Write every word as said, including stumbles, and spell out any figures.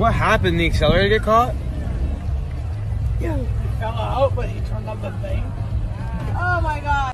What happened? The accelerator get caught? Yeah. He fell out, but he turned on the thing. Oh my god.